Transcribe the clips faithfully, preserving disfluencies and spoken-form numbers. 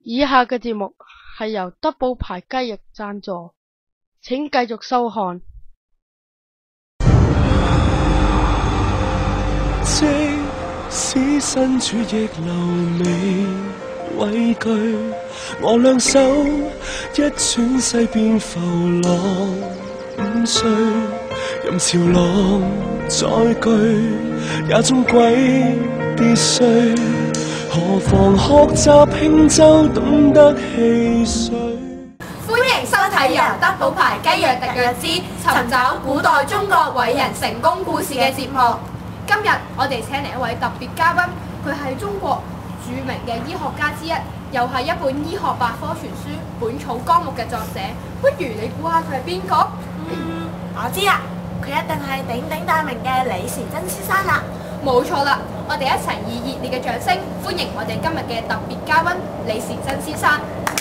以下嘅節目係由德寶牌雞翼贊助，請繼續收看。 即使身處逆流未畏懼，我兩手一轉勢變浮浪五歲，任潮浪載據，也終歸必須。何妨學習輕舟，懂得戲水。 歡迎收睇由德寶牌雞翼特約之尋找古代中國偉人成功故事嘅節目。今日我哋請嚟一位特別嘉賓，佢係中國著名嘅醫學家之一，又係一本醫學百科全書《本草綱目》嘅作者。不如你估下佢係邊個？ 嗯，我知啦，佢一定係鼎鼎大名嘅李時珍先生啦。 冇錯啦，我哋一齊以熱烈嘅掌聲歡迎我哋今日嘅特別嘉賓李時珍先生。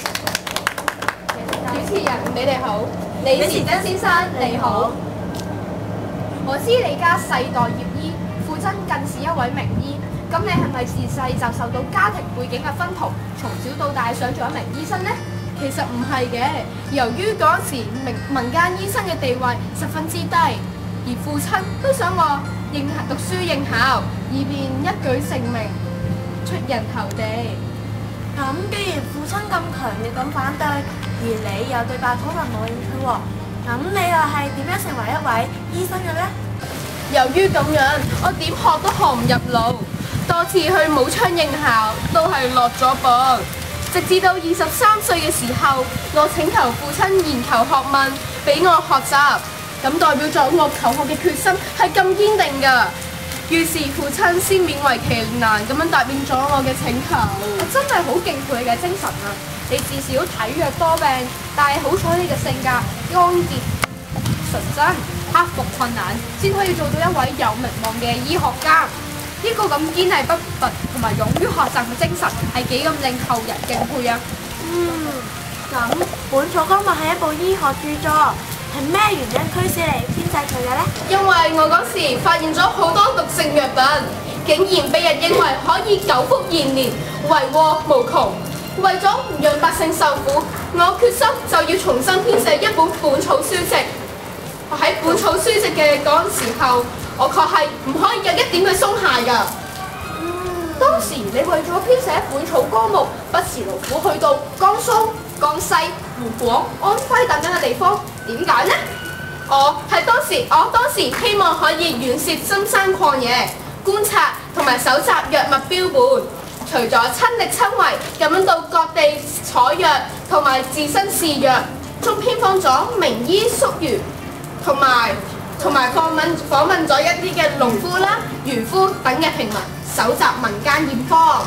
主持人你哋好，李時珍先生你好。我知你家世代業醫，父親更是一位名醫，咁你係咪自細就受到家庭背景嘅薰陶，從小到大想做一名醫生呢？其實唔係嘅，由於嗰時民民間醫生嘅地位十分之低，而父親都想我應讀書應考，以便一舉成名，出人頭地。 咁既然父親咁強烈咁反對，而你又對百草文冇興趣喎，咁你又係點樣成為一位醫生嘅呢？ 由於咁樣，我點學都學唔入腦，多次去武昌應考都係落咗榜。直至到二十三歲嘅時候，我請求父親研求學問，俾我學習，咁代表咗我求學嘅決心係咁堅定㗎。於是父親先勉為其難咁樣答應咗我嘅請求。我真係好敬佩你嘅精神啊！你至少體弱多病，但係好彩你嘅性格剛潔純真，克服困難，先可以做到一位有名望嘅醫學家。呢、這個咁堅毅不拔同埋勇於學習嘅精神，係幾咁令後人敬佩啊！ 嗯，咁《本草綱目》係一部醫學著作，係咩原因驅使你編製佢嘅呢？ 因為我嗰時發現咗好多毒性藥品，竟然被人認為可以久福延年，為禍無窮。為咗唔讓百姓受苦，我決心就要重新編寫一本本草書籍。喺本草書籍嘅嗰陣時候，我確係唔可以有一點嘅鬆懈㗎。嗯，當時你為咗編寫《本草綱目》，不辭勞苦去到江蘇、江西、湖廣、安徽等等嘅地方，點解呢？我係當時，我當時希望可以遠涉深山曠野，觀察同埋搜集藥物標本，除咗親力親為咁樣到各地採藥同埋自身試藥，仲編訪咗名醫宿儒，同埋同埋訪問訪問咗一啲嘅農夫啦、漁夫等嘅平民，搜集民間驗方。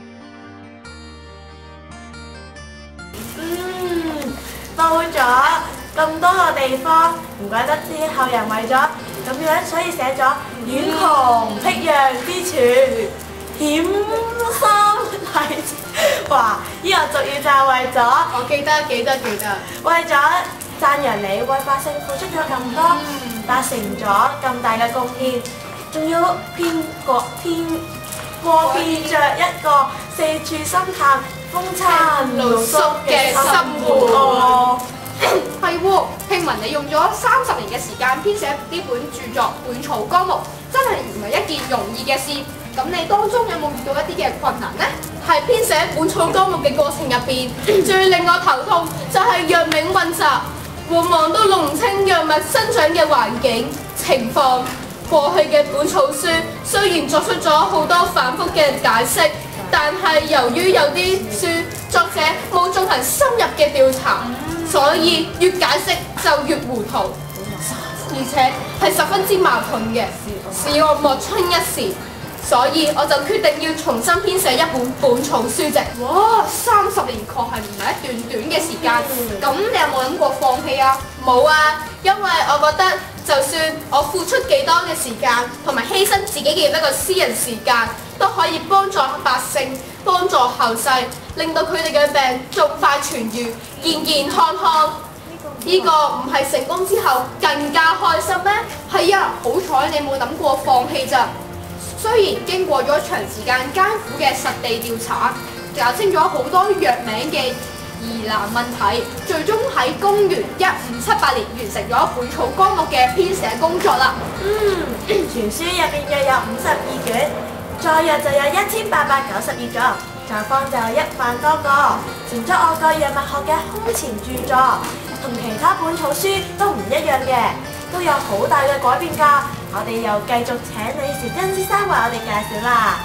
嗯，到咗咁多個地方，唔怪得知後人為咗咁樣，所以寫咗遠窮僻壤之處，險心係。哇！呢、這個俗語就係為咗我記得記得記得， 為咗讚揚你為百姓付出咗咁多， 嗯、 達成咗咁大嘅貢獻，仲要遍過遍過遍着一個四處深探風餐露宿嘅生活。 係喎，聽聞你用咗三十年嘅時間編寫呢本著作《本草綱目》，真係唔係一件容易嘅事。咁你當中有冇遇到一啲嘅困難呢？係編寫《本草綱目》嘅過程入邊，最令我頭痛就係藥名混雜，往往都弄唔清藥物生長嘅環境情況。過去嘅本草書雖然作出咗好多反覆嘅解釋，但係由於有啲書作者冇進行深入嘅調查，所以越解釋就越糊塗，而且係十分之矛盾嘅，使我莫衷一是。所以我就決定要重新編寫一本本草書籍。哇！三十年確係唔係一段短嘅時間。咁你有冇諗過放棄啊？冇啊，因為我覺得就算我付出幾多嘅時間，同埋犧牲自己嘅一個私人時間，都可以幫助百姓，幫助後世，令到佢哋嘅病盡快痊愈，健健康康。呢個唔係成功之後更加開心咩？係啊，好彩你冇諗過放棄咋。雖然經過咗長時間艱苦嘅實地調查， 搞清咗好多藥名嘅疑難問題，最終喺公元一五七八年完成咗《本草綱目》嘅編寫工作啦。 嗯，全書入邊約有五十二卷，載藥就有一千八百九十二個，作方就有一萬多個，存咗我國藥物學嘅空前著作，同其他本草書都唔一樣嘅，都有好大嘅改變㗎。我哋又繼續請李時珍先生為我哋介紹啦。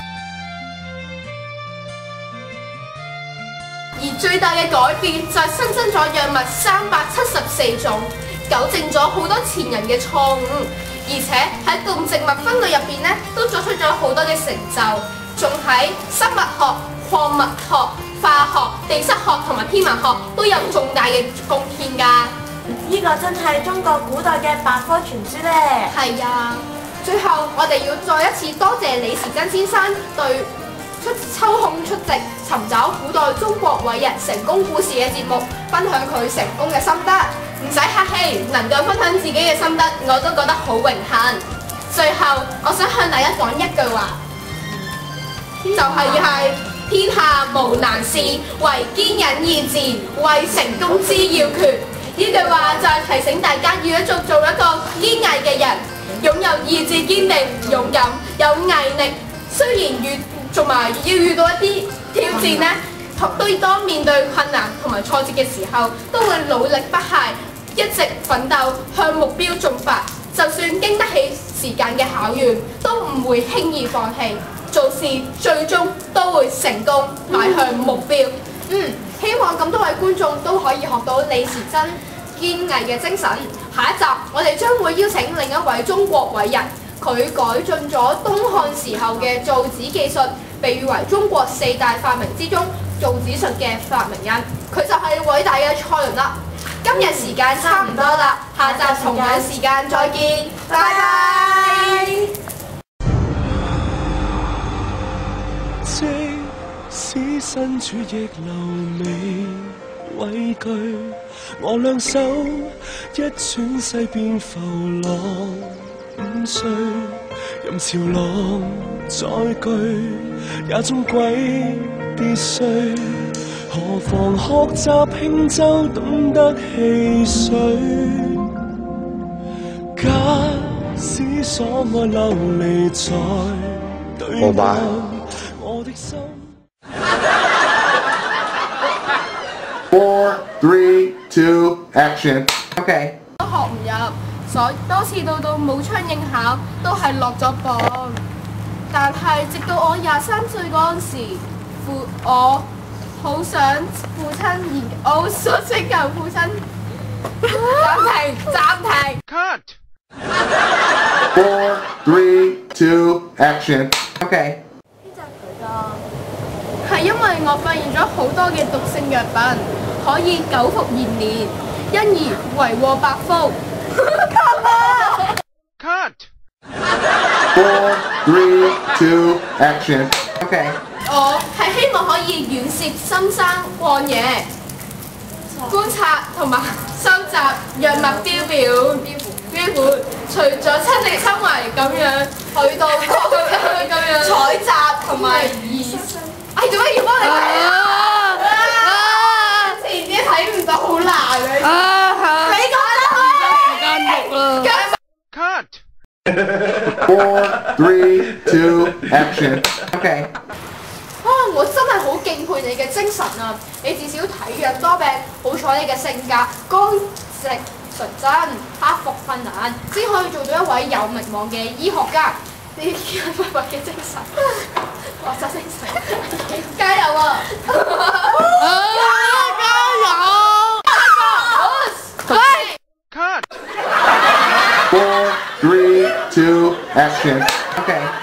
而最大嘅改變就係新增咗藥物三百七十四種，糾正咗好多前人嘅錯誤，而且喺動植物分類入邊咧都作出咗好多嘅成就，仲喺生物學、礦物學、化學、地質學同埋天文學都有重大嘅貢獻㗎。 呢個真係中國古代嘅百科全書咧。 係啊，最後我哋要再一次多謝李時珍先生對出抽空出席尋找古代中國偉人成功故事嘅節目，分享佢成功嘅心得。唔使客氣，能夠分享自己嘅心得，我都覺得好榮幸。最後，我想向大家講一句話，就係係天下無難事，唯堅忍意志，為成功之要訣。呢句話就係提醒大家要一做做一個堅毅嘅人，擁有意志堅定、勇敢、有毅力。雖然遇仲埋要遇到一啲挑戰呢，都當面對困難同埋挫折嘅時候，都會努力不懈，一直奮鬥向目標進發。就算經得起時間嘅考驗，都唔會輕易放棄。做事最終都會成功，邁向目標。嗯，希望咁多位觀眾都可以學到李時珍堅毅嘅精神。下一集我哋將會邀請另一位中國偉人，佢改進咗東漢時候嘅造紙技術，被譽為中國四大發明之中造紙術嘅發明人，佢就係偉大嘅蔡倫啦。今日時間差唔多啦，下集同樣時間再見，拜拜。 即使身處亦流離畏懼，我兩手一轉世變浮浪。五歲任潮浪載據，也終歸必須。何妨學習輕舟，懂得戲水。假使所愛流離在對岸，我的心。 Four, three, two, action. Okay. 都學唔入，所以多次到到武昌應考都係落咗榜。但係直到我廿三歲嗰陣時，父我好想父親研，我好想請求父親暫停暫停。 Cut. Four, three, two, action. Okay. 係因為我發現咗好多嘅毒性藥品，可以久服延年，因而為禍百福。 Cut. Four, three, two, action. Okay. 我係希望可以遠涉深山曠野，觀察同埋收集藥物標表標本，除咗親力親為咁樣去到咁樣採集同埋移。哎，做乜要幫你睇啊？啊！前啲睇唔到好難啊！你講啦，間屋啦。 Cut. Four, three, two, action. Okay. 啊！我真係好敬佩你嘅精神啊！你至少體弱多病，好彩你嘅性格剛直純真，克服困難，先可以做到一位有名望嘅醫學家。你堅毅不屈嘅精神，學習精神，加油啊！加油！喂 Cut. Four, three, two, action. Okay.